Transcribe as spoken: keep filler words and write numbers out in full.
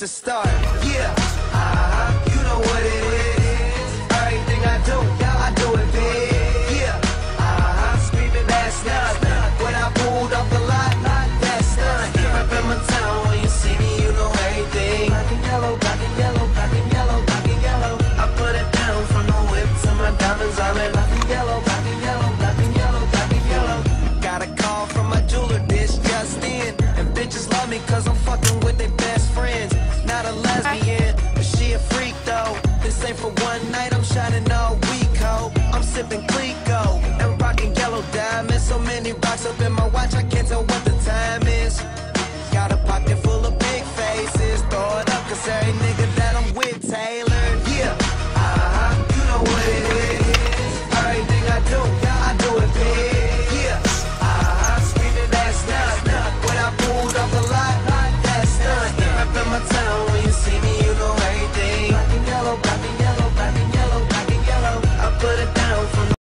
the start. Yeah, uh-huh, you know what it is. Everything I do, I do it big. Yeah, uh-huh, screaming that's nothing. When I pulled off the lot, that's nothing. Up in my town, when you see me, you know everything. Black and yellow, black and yellow, black and yellow, black and yellow. I put it down from the whip to my diamonds. I'm in black and yellow, black and yellow, black and yellow, black and yellow. Got a call from my jeweler, this just in. And bitches love me cause I'm fucking with their best friends. Not a lesbian, but she a freak though. This ain't for one night, I'm shining all week, ho. I'm sipping Clico and rocking yellow diamonds. So many rocks up in my watch, I can't tell what the time is. Got a pocket full of big faces, throw it up cause every nigga that I'm with tailored. Yeah, uh-huh, you know what it is. Everything I do, I do it big.